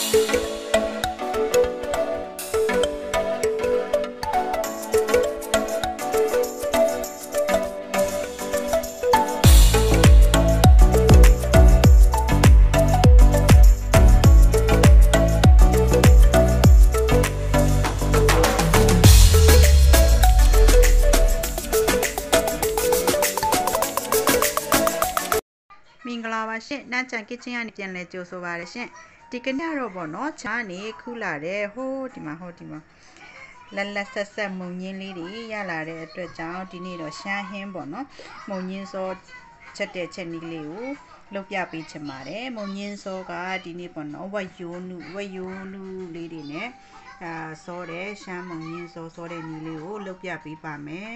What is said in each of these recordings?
မင်္ဂလာပါရှင်နန်းချန်ကစ်ချင်ကနေပြန်လဲကြိုဆိုပါရရှင်ဒီကနေ့တော့ပေါ့နော်ချားနေခူးလာတဲ့ဟိုးဒီမှာလက်လက်ဆက်ဆက်မုံညင်းလေးတွေရလာတဲ့အတွက်ကြောင့်ဒီနေ့တော့ရှမ်းဟင်းပေါ့နော်မုံညင်းစောချက်တဲ့ချက်နီးလေးကိုလုပ်ပြပေးချင်ပါတယ်မုံညင်းစောကဒီနေ့ပေါ့နော်ဝက်ယိုးနုလေးတွေနဲ့စောတဲ့ရှမ်းမုံညင်းစောတဲ့နီးလေးကိုလုပ်ပြပေးပါမယ်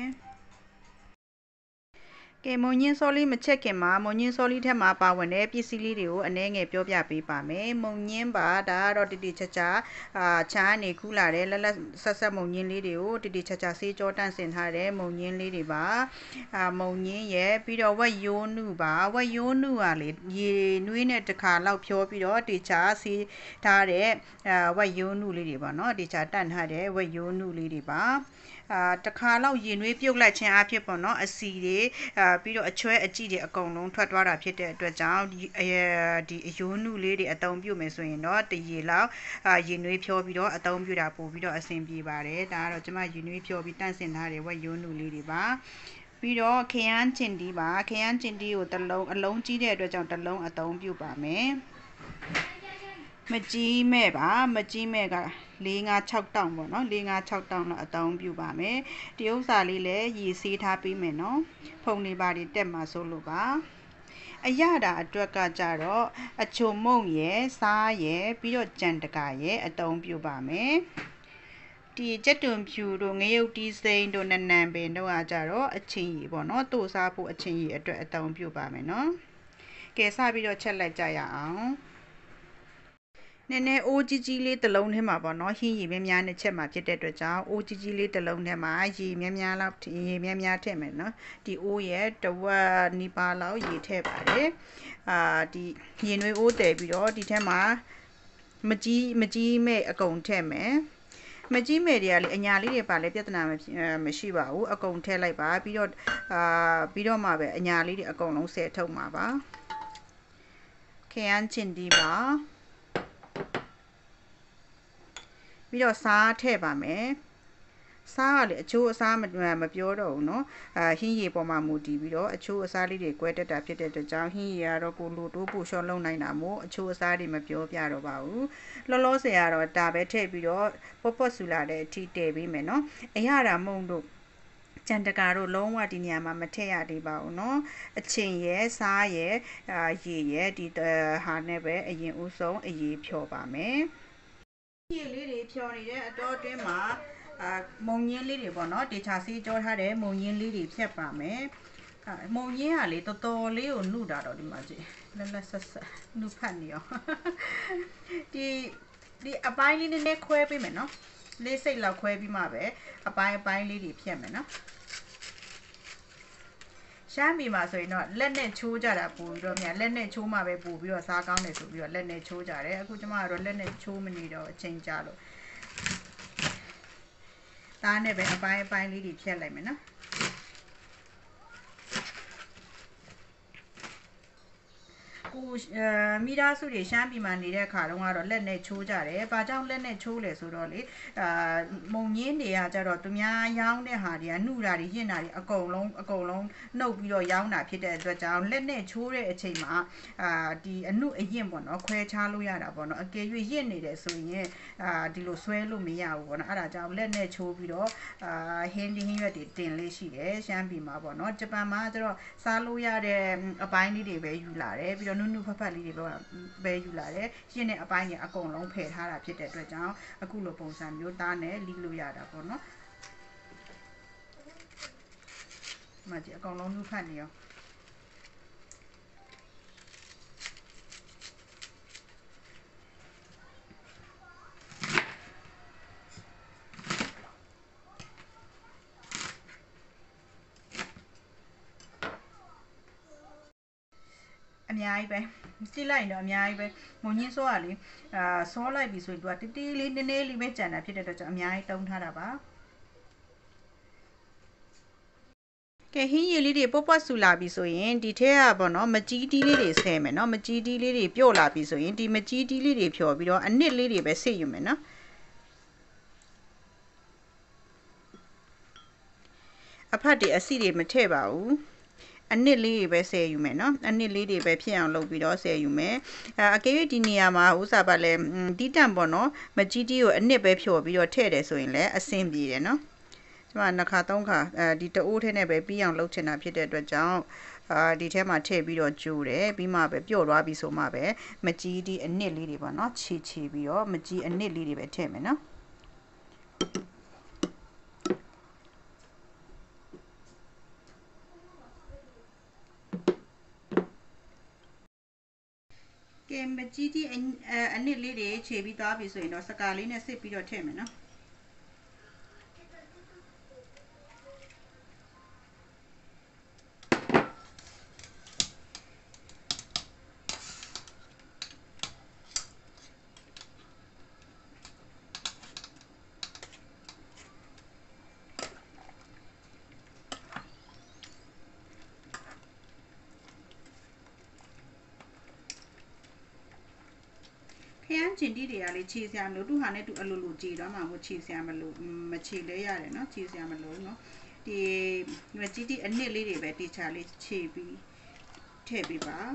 ကဲမုံညင်းစောလေးမချက်ခင်မှာမုံညင်းစောလေးထက်မှာပါဝင်တဲ့ပစ္စည်းလေးတွေကိုအနည်းငယ်ပြောပြပေးပါမယ်မုံညင်းပါဒါကတော့တိတိကျကျချားနေခူးလာတဲ့လက်ဆက်မုံညင်းလေးတွေကိုတိတိကျကျဆေးကြောတန့်စင်ထားတဲ့မုံညင်းလေးတွေပါမုံညင်းရဲ့ပြီးတော့ဝက်ယိုးနုပါဝက်ယိုးနုကလေရေနွေးနဲ့တစ်ခါလောက်ဖြောပြီးတော့တိကျဆေးထားတဲ့ဝက်ယိုးနုလေးတွေပါနော်တိကျတန့်ထားတဲ့ဝက်ယိုးနုလေးတွေပါတခါလောက်ရင်နွေးပြုတ်လိုက်ခြင်းအဖြစ်ပေါ့နော်အစီတွေပြီးတော့အချွဲအကြည့်တွေအကုန်လုံးထွက်သွားတာဖြစ်တဲ့အတွက်ကြောင့်ဒီအယိုးနုလေးတွေအသုံးပြုမယ်ဆိုရင်တော့တရေလောက်ရင်နွေးဖြောပြီးတော့အသုံးပြုတာပို့ပြီးတော့အဆင်ပြေပါတယ်ဒါကတော့ကျွန်မရင်နွေးဖြောပြီးတန့်စင်ထားတဲ့ဝက်ယိုးနုလေးတွေပါပြီးတော့ခရမ်းချင်တီးပါခရမ်းချင်တီးကိုတစ်လုံးအလုံးကြီးတဲ့အတွက်ကြောင့်တစ်လုံးအသုံးပြုပါမယ်မကြီးမဲ့ပါမကြီးမဲ့က4-5-6တောင်ပေါ့နော်4-5-6တောင်တော့အသုံးပြုပါမယ်ဒီဥစ္စာလေးလည်းရည်ဆေးထားပေးမယ်နော်ဖုန်နေပါတွေတက်မှာဆိုလို့ပါအရတာအတွက်ကကြတော့အချုံမုံရယ်စားရယ်ပြီးတော့ကြံတကာရယ်အသုံးပြုပါမယ်ဒီကြက်တွန်ဖြူတို့ငရုတ်တီးစိမ်းတို့နနံပင်တို့အားကြတော့အချင်းရီပေါ့နော်တို့စားဖို့အချင်းရီအတွက်အသုံးပြုပါမယ်နော်ကဲစပြီးတော့ချက်လိုက်ကြရအောင်နည်းနည်းအိုးကြီးလေးတစ်လုံးထဲမှာပေါ့နော်ဟင်းရီများနဲ့ချက်မှာဖြစ်တဲ့အတွက်ကြောင့်အိုးကြီးလေးတစ်လုံးထဲမှာရေများလောက်ရေများထည့်မယ်နော်ဒီအိုးရဲ့တဝက်နီးပါးလောက်ရေထည့်ပါတယ်ဒီရင်နွေးအိုးတည်ပြီးတော့ဒီထဲမှာမကြီးမဲ့အကုန်ထည့်မယ်မကြီးမဲ့တွေကလေအညာလေးတွေပါလေပြဿနာမရှိပါဘူးအကုန်ထည့်လိုက်ပါပြီးတော့မှပဲအညာလေးတွေအကုန်လုံးဆယ်ထုတ်မှာပါခရမ်းချင်တီးပါပြီးတော့စားထည့်ပါမယ်စားကလေအချိုးအစားမပြောတော့ဘူးเนาะဟင်းရီပေါ်မှာမူတည်ပြီးတော့အချိုးအစားလေးတွေကွဲတက်တာဖြစ်တဲ့အတွက်ကြောင့်ဟင်းရီကတော့ကိုလိုတိုးပူရှော့လုံးနိုင်တာမို့အချိုးအစားတွေမပြောပြတော့ပါဘူးလောဆယ်ကတော့ဒါပဲထည့်ပြီးတော့ပေါ့ဆူလာတဲ့အထိတည်ပေးမယ်เนาะအရတာမုံတို့ကြံတကာတို့လုံးဝဒီနေရာမှာမထည့်ရသေးပါဘူးเนาะအချင်းရယ်စားရယ်ရေရယ်ဒီဟာနဲ့ပဲအရင်ဦးဆုံးအရေးဖြောပါမယ်ရေလေးတွေဖြောနေတဲ့အတော်အတွင်းမှာမုံညင်းလေးတွေပေါ့နော်တေချာစီကြောထားတဲ့မုံညင်းလေးတွေဖြတ်ပါမယ်မုံညင်းကလေတော်တော်လေးကိုနှုတာတော့ဒီမှာကြည့်လက်ဆက်နှုဖတ်နေရောဒီအပိုင်းလေးနည်းနည်းခွဲပေးမယ်နော်လေးစိတ်လောက်ခွဲပြီးမှပဲအပိုင်းလေးတွေဖြတ်မယ်နော်ရှမ်းပြည်မှာဆိုရင်တော့လက်နဲ့ချိုးကြတာပို့ပြီးတော့မြန်လက်နဲ့ချိုးမှပဲပို့ပြီးတော့စားကောင်းတယ်ဆိုပြီးတော့လက်နဲ့ချိုးကြတယ်အခုကျမကတော့လက်နဲ့ချိုးမနေတော့အချိန်ကြာလို့သားနဲ့ပဲအပိုင်းလေးတွေဖြတ်လိုက်မယ်နော်ကိုမိသားစုတွေရှမ်းပြည်မှာနေတဲ့ခါတုန်းကတော့လက်နဲ့ချိုးကြတယ်။ဘာကြောင့်လက်နဲ့ချိုးလဲဆိုတော့လေမုံညင်းတွေကကြတော့သူများရောင်းတဲ့ဟာတွေကနှုတာတွေရင့်တာတွေအကုန်လုံးနှုတ်ပြီးတော့ရောင်းတာဖြစ်တဲ့အတွက်ကြောင့်လက်နဲ့ချိုးတဲ့အချိန်မှာဒီအနှုအရင်ပေါ့နော်ခွဲခြားလို့ရတာပေါ့နော်အကယ်၍ရင့်နေတယ်ဆိုရင်ဒီလိုဆွဲလို့မရဘူးပေါ့နော်အဲ့ဒါကြောင့်လက်နဲ့ချိုးပြီးတော့ဟင်းရွက်တွေတင်လေးရှိတယ်ရှမ်းပြည်မှာပေါ့နော်ဂျပန်မှာကျတော့စားလို့ရတဲ့အပိုင်းလေးတွေပဲယူလာတယ်ပြီးတော့နုဖတ်လေးတွေပဲယူလာတယ်ရှင်းတဲ့အပိုင်းတွေအကုန်လုံးဖယ်ထားတာဖြစ်တဲ့အတွက်ကြောင့်အခုလိုပုံစံမျိုးသားနဲ့လီးလို့ရတာပေါ့နော်မကြည့်အကုန်လုံးနုဖတ်နေရောအများကြီးပဲစီလိုက်တော့အများကြီးပဲမုံညင်းစောကလေစောလိုက်ပြီဆိုရင်သူကတီးလေးနည်းနည်းလေးပဲကြံတာဖြစ်တဲ့အတွက်ကြောင့်အများကြီးတုံးထားတာပါကဲဟင်းရည်လေးတွေပေါ့ပေါ့ဆူလာပြီဆိုရင်ဒီထဲကပေါ့နော်မကြီးတီးလေးတွေဆဲမယ်နော်မကြီးတီးလေးတွေပြုတ်လာပြီဆိုရင်ဒီမကြီးတီးလေးတွေဖြော်ပြီးတော့အနစ်လေးတွေပဲဆေ့ယူမယ်နော်အဖတ်တွေအစီတွေမထည့်ပါဘူးအနစ်လေးတွေပဲဆယ်ယူမယ်နော်အနစ်လေးတွေပဲဖြစ်အောင်လုပ်ပြီးတော့ဆယ်ယူမယ်အကယ်၍ဒီနေရာမှာဥစားပါလဲတီးတန့်ပေါ့နော်မကြီးတီးကိုအနစ်ပဲဖြော်ပြီးတော့ထည့်တယ်ဆိုရင်လည်းအဆင်ပြေတယ်နော်ကျမနှစ်ခါသုံးခါဒီတအိုးထဲနဲ့ပဲပြီးအောင်လုပ်ချင်တာဖြစ်တဲ့အတွက်ကြောင့်ဒီထဲမှာထည့်ပြီးတော့ကျိုးတယ်ပြီးမှပဲပြုတ်သွားပြီဆိုမှပဲမကြီးတီးအနစ်လေးတွေပေါ့နော်ခြေပြီးတော့မကြီးအနစ်လေးတွေပဲထည့်မယ်နော်ကဲမကြီးတီးအနစ်လေးတွေခြေပြီးသွားပြီဆိုရင်တော့စကားလေးနဲ့စစ်ပြီးတော့ထည့်မယ်နော်ခရမ်းကျင်တီးတွေကလေခြေစရာမလိုသူ့ဟာနဲ့သူအလိုလိုကြည်တော့မှမခြေစရာမလိုမခြေလဲရတယ်နော်ခြေစရာမလိုနော်ဒီမကြီးတီးအနစ်လေးတွေပဲတေချာလေးခြေပြီးထည့်ပေးပါ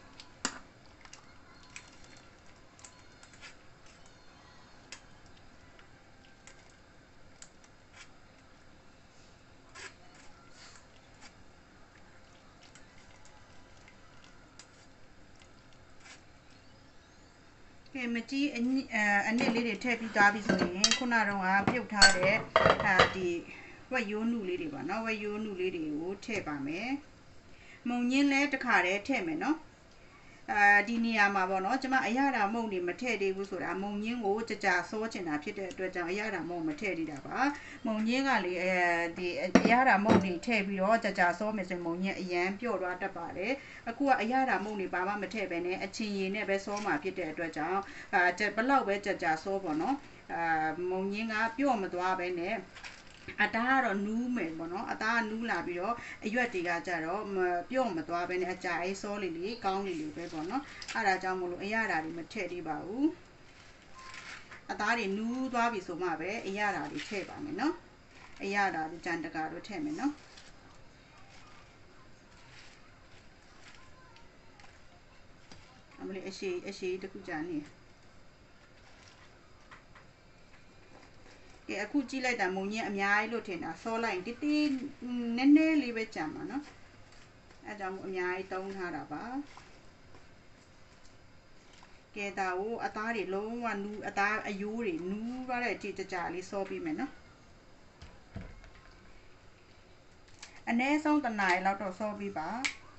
ကဲမကြီးအနစ်လေးတွေထည့်ပြီးသားပြီဆိုရင်ခုနကတော့ပြုတ်ထားတဲ့ဒီဝက်ရိုးနုလေးတွေပါနော်ဝက်ရိုးနုလေးတွေကိုထည့်ပါမယ်မုံညင်းလဲတစ်ခါတည်းထည့်မယ်နော်ဒီနေရာမှာပေါ့နော်ကျမအရသာမုံတွေမထည့်သေးဘူးဆိုတာမုံညင်းကိုကြာစောချင်တာဖြစ်တဲ့အတွက်ကြောင့်အရသာမုံမထည့်သေးတာပါမုံညင်းကလေဒီအရသာမုံတွေထည့်ပြီးတော့ကြာစောမယ်ဆိုရင်မုံညင်းအရန်ပြော့သွားတတ်ပါတယ်အခုကအရသာမုံတွေဘာမှမထည့်ပဲနဲ့အချင်းရည်နဲ့ပဲစောမှာဖြစ်တဲ့အတွက်ကြောင့်ဘလောက်ပဲကြာစောပေါ့နော်မုံညင်းကပြော့မသွားပဲနဲ့အသားကတော့နူးမယ်ပေါ့နော်အသားကနူးလာပြီးတော့အရွက်တွေကကြတော့ပြုတ်မသွားဘဲနဲ့အကြာအေးစောလေးလေးကောင်းလေးလေးပဲပေါ့နော်အဲ့ဒါကြောင့်မလို့အရသာတွေမထည့်သေးပါဘူးအသားတွေနူးသွားပြီဆိုမှပဲအရသာတွေထည့်ပါမယ်နော်အရသာတွေကြံတကာတို့ထည့်မယ်နော်အမလေးအရှိတခုကြနေအခုကြည့်လိုက်တာမုံညင်းအများကြီးလို့ထင်တာစောလိုက်တီးတီးနည်းနည်းလေးပဲကြံပါနော်အဲကြောင့်အများကြီးတုံးထားတာပါကဲဒါကိုအသားတွေလုံးဝနူးအသားအယိုးတွေနူးသွားတဲ့အထိကြာလေးစောပြီးမယ်နော်အနည်းဆုံး1နာရီလောက်တော့စောပြီးပါ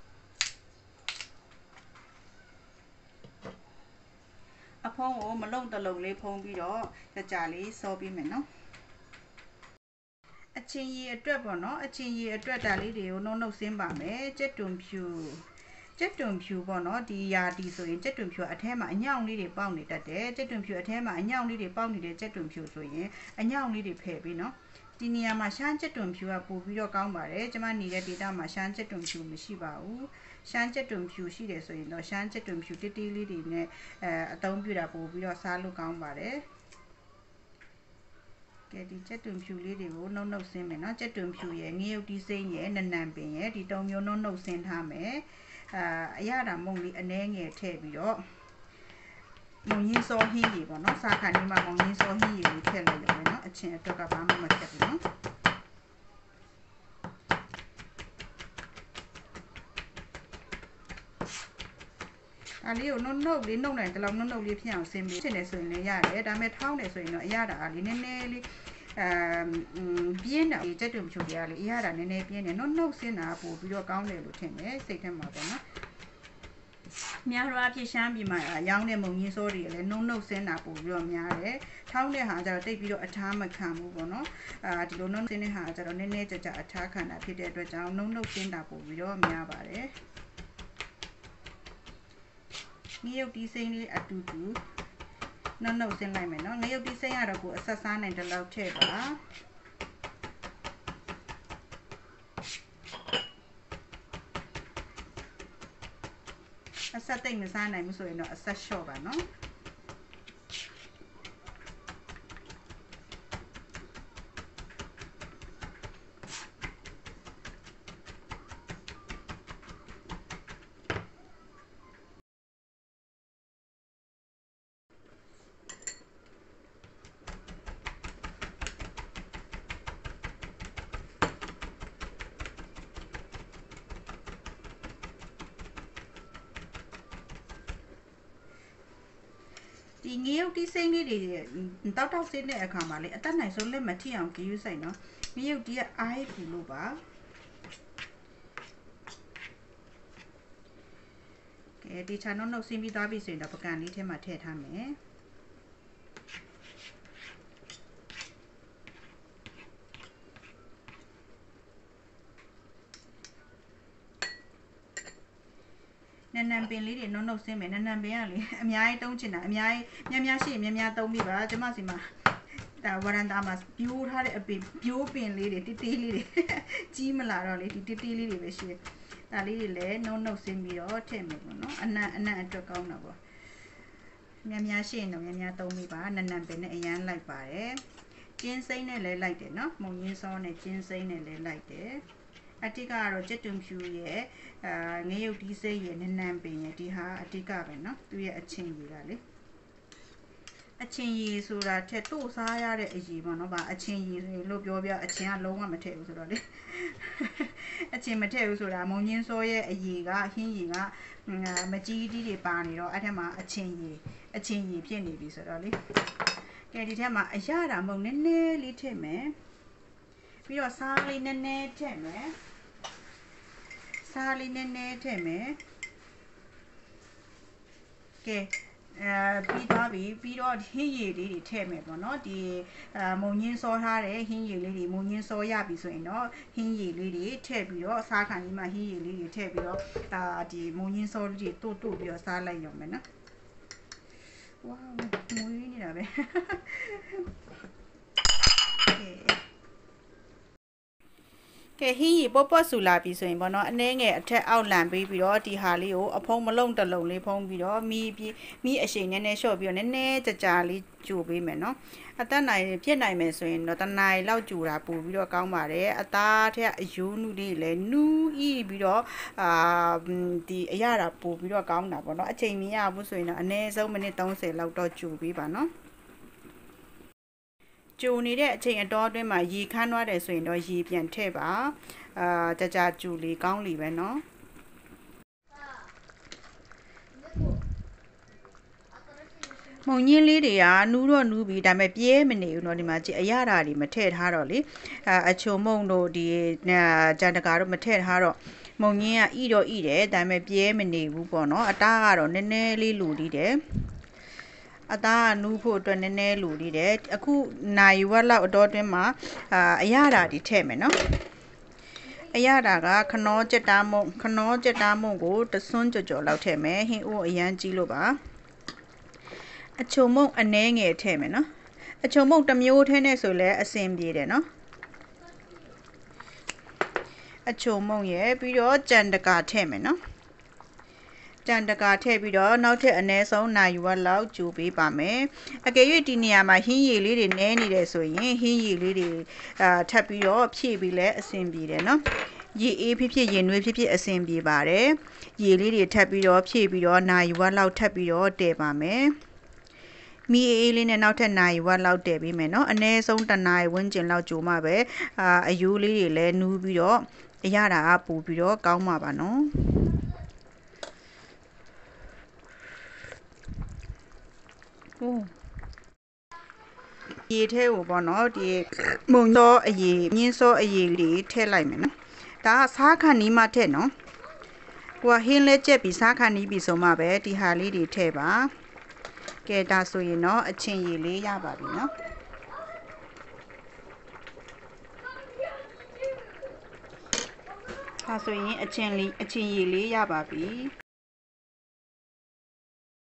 အဖုံးကိုမလုံတလုံလေးဖုံးပြီးတော့ကြာလေးစောပြီးမယ်နော်အချင်းရည်အတွက်ပေါ့နော်အချင်းရည်အတွက်ဒါလေးတွေကိုနှုတ်ဆင်းပါမယ်ကြက်တွန်ဖြူပေါ့နော်ဒီယာတီဆိုရင်ကြက်တွန်ဖြူအထဲမှာအညောင်လေးတွေပေါက်နေတတ်တယ်ကြက်တွန်ဖြူအထဲမှာအညောင်လေးတွေပေါက်နေတဲ့ကြက်တွန်ဖြူဆိုရင်အညောင်လေးတွေဖယ်ပြီးနော်ဒီနေရာမှာရှမ်းကြက်တွန်ဖြူကပို့ပြီးတော့ကောင်းပါတယ်ကျမနေတဲ့ data မှာရှမ်းကြက်တွန်ဖြူမရှိပါဘူးရှမ်းကြက်တွန်ဖြူရှိတယ်ဆိုရင်တော့ရှမ်းကြက်တွန်ဖြူတိတိလေးတွေနဲ့အသုံးပြုတာပို့ပြီးတော့စားလို့ကောင်းပါတယ်ကဲဒီကြက်တွန်ဖြူလေးတွေကိုနှုတ်ဆင်းမယ်နော်ကြက်တွန်ဖြူရဲ့ငရုတ်တီးစိမ့်ရဲ့နနံပင်ရဲ့ဒီ3မျိုးနှုတ်ဆင်းထားမယ်အရသာမုံလေးအနှဲငယ်ထည့်ပြီးတော့မုံညင်းစောဟင်းကြီးပေါ့နော်စားခါနေမှာမုံညင်းစောဟင်းကြီးကိုထည့်လိုက်လို့ပဲနော်အချင်းအတွက်ကဘာမှမထည့်ဘူးနော်အလေးကိုနှုတ်နိုင်တလောက်နှုတ်လေးဖြစ်အောင်ဆင်းပြီးချင်တယ်ဆိုရင်လည်းရတယ်ဒါပေမဲ့ထောင်းတယ်ဆိုရင်တော့အရသာလေးနည်းနည်းလေးပြင်းတာကြက်တွန်ဖြူတွေကလေအရသာနည်းနည်းပြင်းတယ်နှုတ်ဆင်းတာပို့ပြီးတော့ကောင်းတယ်လို့ထင်တယ်စိတ်ထဲမှာပေါ့နော်များတော့အဖြစ်ရှမ်းပြည်မှာရောင်းတဲ့မုံကြီးစိုးတွေလည်းနှုတ်ဆင်းတာပို့ပြီးတော့များတယ်ထောင်းတဲ့ဟာကျတော့တိတ်ပြီးတော့အထားမခံဘူးပေါ့နော်ဒီလိုနှုတ်ဆင်းတဲ့ဟာကျတော့နည်းနည်းကြာအထားခံတာဖြစ်တဲ့အတွက်ကြောင့်နှုတ်ဆင်းတာပို့ပြီးတော့များပါတယ်ငရုတ်တီးစိမ်းလေးအတူတူနှုတ်ဆင်းလိုက်မယ်နော်ငရုတ်တီးစိမ်းကတော့ကိုအဆက်စားနိုင်တဲ့လောက်ထည့်ပါအဆက်သိမ့်မစားနိုင်ဘူးဆိုရင်တော့အဆက်လျှော့ပါနော်ဒီငရုတ်တီးစိမ်းလေးတွေတောက်ဆင်းတဲ့အခါမှာလေအသက်နိုင်ဆုံးလက်မထိအောင်ကြည့်ယူဆိုင်နော်ငရုတ်တီးကအားရပူလို့ပါကဲဒီချာနှုတ်ဆင်းပြီးသွားပြီဆိုရင်တော့ပကံလေးထဲမှာထည့်ထားမယ်နန်နန်ပင်လေးတွေနှုတ်ဆင်းမယ်နန်နန်ပင်ကလေအများကြီးတုံးချင်တာအများကြီးများရှိရင်များသုံးပြီးပါကျမစီမှာဒါဝရန်တာမှာပြိုးထားတဲ့အပင်ပြိုးပင်လေးတွေတိတိလေးတွေကြီးမလာတော့လေဒီတိတိလေးတွေပဲရှိတယ်ဒါလေးတွေလည်းနှုတ်ဆင်းပြီးတော့ထည့်မယ်ပေါ့နော်အနံ့အတွက်ကောင်းတာပေါ့များရှိရင်တော့များသုံးပြီးပါနန်နန်ပင်နဲ့အရန်လိုက်ပါတယ်ကျင်းစိမ့်နဲ့လည်းလိုက်တယ်နော်မုံရင်းစောနဲ့ကျင်းစိမ့်နဲ့လည်းလိုက်တယ်အတိကကတော့ကြက်တွန်ဖြူရဲ့ငရုတ်တီးစိမ့်ရဲ့နနန်ပင်ရဲ့ဒီဟာအတိကပဲเนาะသူရဲ့အချင်းကြီးကလေအချင်းကြီးဆိုတာထက်တို့စားရတဲ့အကြီးပေါ့เนาะဗာအချင်းကြီးလို့ပြောပြအချင်းကလုံးဝမထည့်ဘူးဆိုတော့လေအချင်းမထည့်ဘူးဆိုတာမုံညင်းစောရဲ့အကြီးကဟင်းကြီးကမကြီးတီးတွေပါနေတော့အဲ့ထက်မှာအချင်းကြီးဖြစ်နေပြီဆိုတော့လေကဲဒီထက်မှာအရတာမုံနည်းနည်းလေးထည့်မယ်ပြီးတော့စားလေးနည်းနည်းထည့်မယ်စားလေးနည်းနည်းထည့်မယ်ကဲပြီးသွားပြီပြီးတော့ဟင်းရည်လေးတွေထည့်မယ်ပေါ့နော်ဒီမုံညင်းစောထားတဲ့ဟင်းရည်လေးတွေမုံညင်းစောရပြီဆိုရင်တော့ဟင်းရည်လေးတွေထည့်ပြီးတော့စားခံကြီးမှဟင်းရည်လေးတွေထည့်ပြီးတော့ဒီမုံညင်းစောလေးတွေတို့ပြီးတော့စားလိုက်ရုံပဲနော်ဝါးမွေးနေတာပဲကဲဟင်းရီပေါ့ဆူလာပြီဆိုရင်ပေါ့နော်အနှဲငယ်အထက်အောက်လန်ပြီးတော့ဒီဟာလေးကိုအဖုံးမလုံးတစ်လုံးလေးဖုံးပြီးတော့မီးအရှိန်နည်းနည်းလျှော့ပြီးတော့နည်းနည်းကြာလေးကြိုပေးမယ်နော်အသက်နိုင်ဖြစ်နိုင်မယ်ဆိုရင်တော့တနိုင်လောက်ကြိုတာပို့ပြီးတော့ကောင်းပါတယ်အသားထက်အယိုးနုလေးလည်းနူးဤပြီးတော့ဒီအရတာပို့ပြီးတော့ကောင်းတာပေါ့နော်အချိန်မရဘူးဆိုရင်တော့အနည်းဆုံးမိနစ်30လောက်တော့ကြိုပေးပါနော်ကြိုနေတဲ့အချိန်အတော်အတွင်းမှာရေခမ်းသွားတယ်ဆိုရင်တော့ရေပြန်ထည့်ပါကြာကြူလီကောင်းလီပဲเนาะမုံညင်းလေးတွေကနူးတော့နူးပြီးဒါပေမဲ့ပြဲမနေဘူးเนาะဒီမှာကြည့်အရတာတွေမထည့်ထားတော့လေအချုံမုံတို့ဒီဂျန်တကာတို့မထည့်ထားတော့မုံညင်းကဤတော့ဤတယ်ဒါပေမဲ့ပြဲမနေဘူးပေါ့เนาะအသားကတော့နည်းနည်းလေးလူလိတယ်အသားနူးဖို့အတွက်နည်းနည်းလိုသေးတယ်အခုနိုင်ဝက်လောက်အတော်တွင်းမှာအရတာတွေထည့်မယ်နော်အရတာကခနောကြက်သားမုံကိုတဆွန်းကြော်လောက်ထည့်မယ်ဟင်းအိုးအရန်ကြီးလို့ပါအချုံမုံအနှဲငယ်ထည့်မယ်နော်အချုံမုံတစ်မျိုးထဲနဲ့ဆိုလဲအဆင်ပြေတယ်နော်အချုံမုံရဲ့ပြီးတော့ကြံတကာထည့်မယ်နော်ကြံတကာထည့်ပြီးတော့နောက်ထပ်အနည်းဆုံးနိုင်ဝက်လောက်ကြိုပေးပါမယ်အကယ်၍ဒီနေရာမှာဟင်းရည်လေးတွေနည်းနေတယ်ဆိုရင်ဟင်းရည်လေးတွေထပ်ပြီးတော့ဖြည့်ပြီးလဲအဆင်ပြေတယ်နော်ရေအေးဖြစ်ရေနွေးဖြစ်အဆင်ပြေပါတယ်ရေလေးတွေထပ်ပြီးတော့ဖြည့်ပြီးတော့နိုင်ဝက်လောက်ထပ်ပြီးတော့တည်ပါမယ်မီအေးလေးနဲ့နောက်ထပ်နိုင်ဝက်လောက်တည်ပေးမယ်နော်အနည်းဆုံးတစ်နိုင်ဝန်းကျင်လောက်ကြိုမှပဲအယိုးလေးတွေလည်းနူးပြီးတော့အရတာပူပြီးတော့ကောင်းမှာပါနော်ရေထဲကိုပေါ့နော်ဒီမုံသောအရေမြင်းစောအရေလေးထည့်လိုက်မယ်နော်ဒါကစားခါနီးမှထည့်နော်ကိုကဟင်းလဲကြက်ပြီးစားခါနီးပြီးဆိုမှပဲဒီဟာလေးတွေထည့်ပါကဲဒါဆိုရင်တော့အချင်းရေလေးရပါပြီနော်ဒါဆိုရင်အချင်းရေလေးရပါပြီ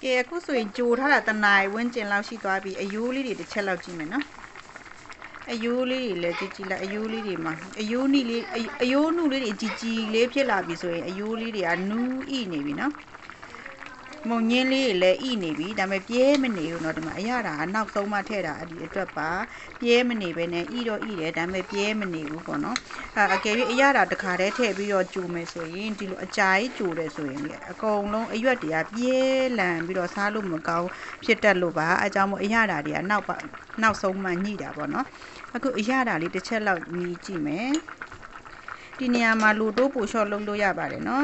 ကဲအခုဆိုရင်ကြိုထားတာတနားဝန်းကျင်လောက်ရှိသွားပြီအယိုးလေးတွေတစ်ချက်လောက်ကြည့်မယ်နော်အယိုးလေးတွေလည်းကြည့်လိုက်အယိုးလေးတွေမှာအယိုးနုလေးတွေကြီးလေးဖြစ်လာပြီဆိုရင်အယိုးလေးတွေကနူးဣနေပြီနော်မုံညင်းလေးတွေလည်းဣနေပြီဒါပေမဲ့ပြဲမနေဘူးเนาะဒီမှာအရသာအနောက်ဆုံးမှထည့်တာအဒီအတွက်ပါပြဲမနေပဲနဲ့ဣတော့ဣတယ်ဒါပေမဲ့ပြဲမနေဘူးပေါ့နော်အကယ်၍အရသာတစ်ခါတည်းထည့်ပြီးတော့ကြိုမယ်ဆိုရင်ဒီလိုအကြာကြီးကြိုတယ်ဆိုရင်လေအကုန်လုံးအရွက်တွေကပြဲလန်ပြီးတော့စားလို့မကောင်းဖြစ်တတ်လို့ပါအဲကြောင့်မို့အရသာတွေကနောက်ဆုံးမှညှိတာပေါ့နော်အခုအရသာလေးတစ်ချက်လောက်ညီကြည့်မယ်ဒီနေရာမှာလူတိုးပိုလျှော့လုံးလို့ရပါတယ်နော်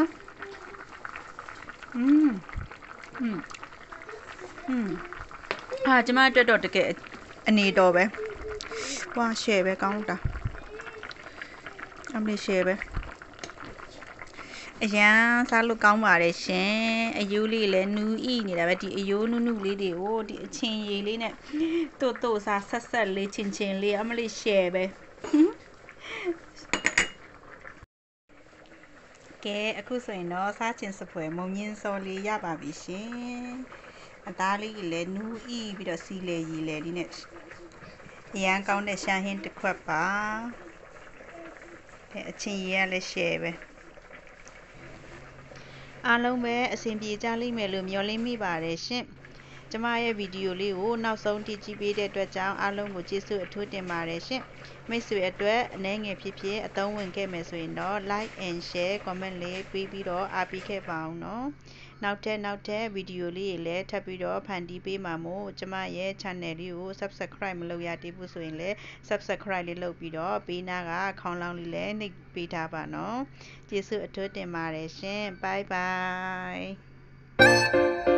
ကျမအတွက်တော့တကယ်အနေတော်ပဲဝါရှယ်ပဲကောင်းတာအမေရှယ်ပဲအရန်စားလို့ကောင်းပါတယ်ရှင်အယိုးလေးလည်းနူးဣနေတာပဲဒီအယိုးနုလေးတွေကိုဒီအချင်းရည်လေးနဲ့တို့စားဆက်လေးချင်းလေးအမလေးရှယ်ပဲကဲအခုဆိုရင်တော့စားချင်စပွဲမုံညင်းစော်လေးရပါပြီရှင်အသားလေးလည်းနူးဣပြီးတော့စီလေရီလေလေးနဲ့အရန်ကောင်းတဲ့ရှာဟင်းတစ်ခွက်ပါအချင်းရည်ကလည်းရှယ်ပဲအားလုံးပဲအဆင်ပြေကြလိမ့်မယ်လို့မျှော်လင့်မိပါတယ်ရှင်ကျမရဲ့ဗီဒီယိုလေးကိုနောက်ဆုံးထိကြည့်ပေးတဲ့အတွက်ကြောင့်အားလုံးကိုကျေးဇူးအထူးတင်ပါတယ်ရှင်မိတ်ဆွေအတွက်အနည်းငယ်ဖြစ်ဖြစ်အသုံးဝင်ခဲ့မယ်ဆိုရင်တော့ like and share comment လေးပေးပြီးတော့အားပေးခဲ့ပါအောင်နော်နောက်ထပ်ဗီဒီယိုလေးတွေလည်းထပ်ပြီးတော့ဖန်တီးပေးမှာမို့ကျမရဲ့ channel လေးကို subscribe မလုပ်ရသေးဘူးဆိုရင်လည်း subscribe လေးလုပ်ပြီးတော့ဘေးနားကခေါင်းလောင်းလေးလည်းနှိပ်ပေးထားပါနော်ကျေးဇူးအထူးတင်ပါတယ်ရှင် bye bye